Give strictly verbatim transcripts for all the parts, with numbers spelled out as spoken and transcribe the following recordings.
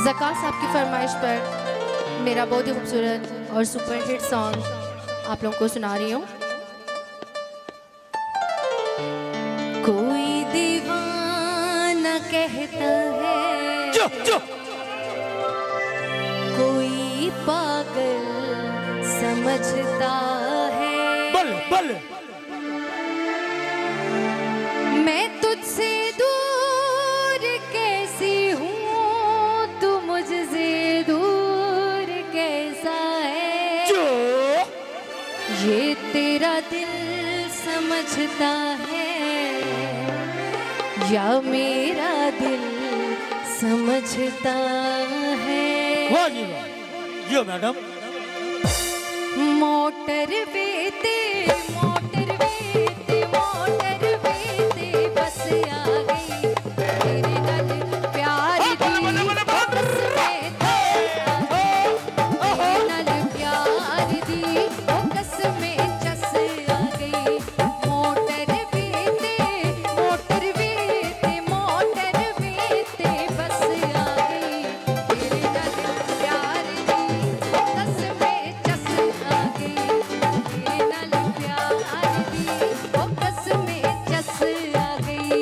ज़का साहब की फरमाइश पर मेरा बहुत ही खूबसूरत और सुपर हिट सॉन्ग आप लोगों को सुना रही हूँ। कोई दीवाना कहता है जो, जो। कोई पागल समझता है। बल बल मैं तुझसे दूर कैसी हूँ, तू मुझसे दूर कैसा है। जो ये तेरा दिल समझता है या मेरा दिल समझता है। वाह जी वाह। जो मैडम मोटर बेते मोटर बेते मोटर बेते बस आ गई तेरे नाल प्यार दी बस में आ गई तेरे नाल प्यार दी बस में चस आ गई। मोटर बेते मोटर बेते मोटर बेते बस आ गई तेरे नाल प्यार दी बस में चस आ गई तेरे नाल प्यार दी बस में चस आ गई।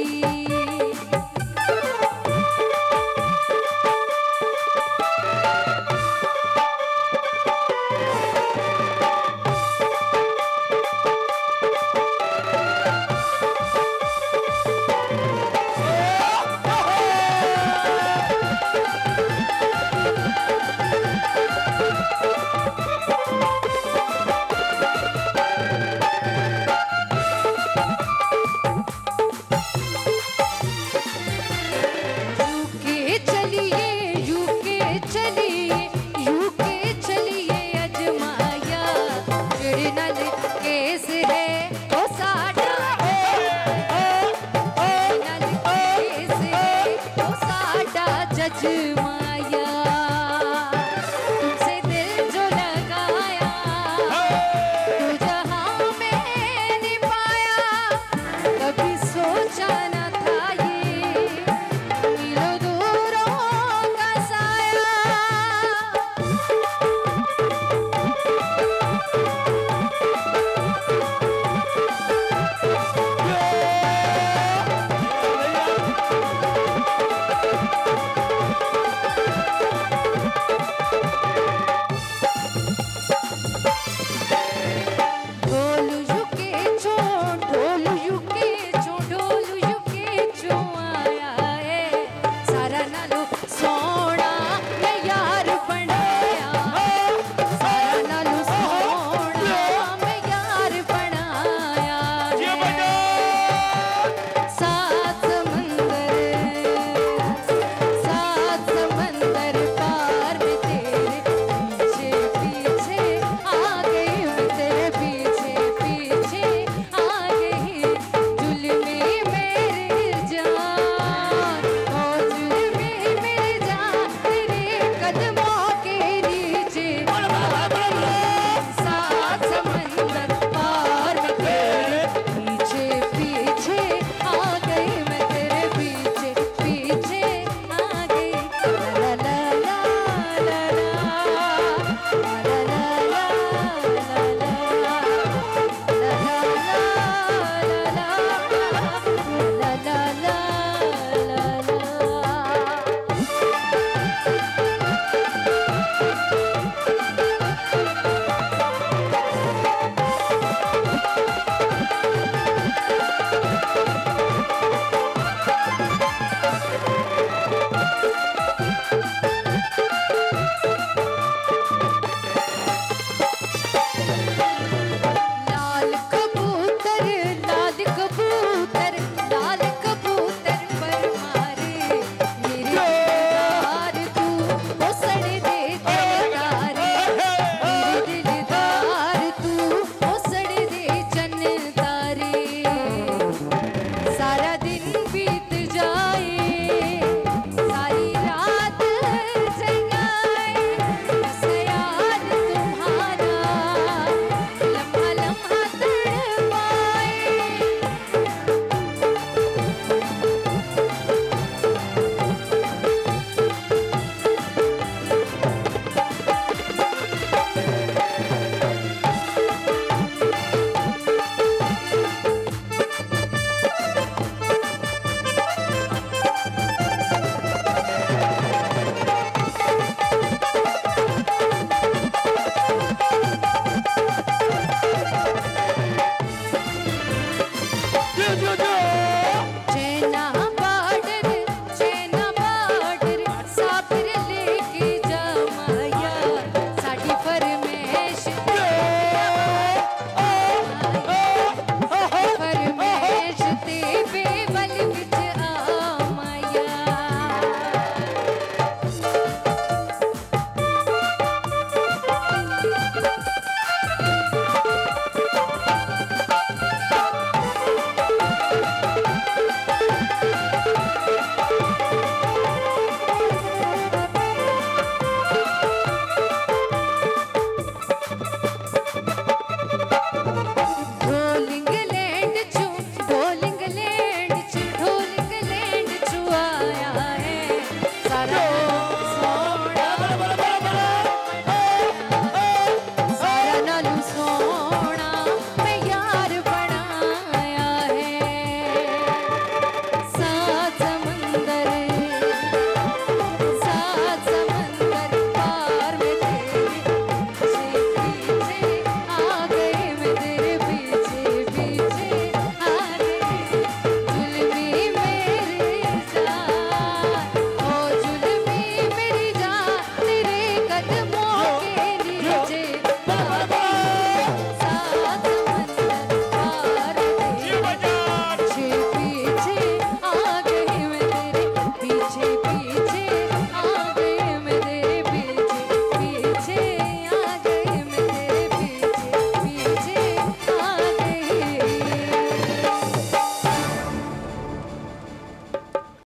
यूके चलिए यूके चलिए यूके चलिए अजमाया जेड़े नाल केस है ओ साडा जेड़े नाल केस है ओ साडा जज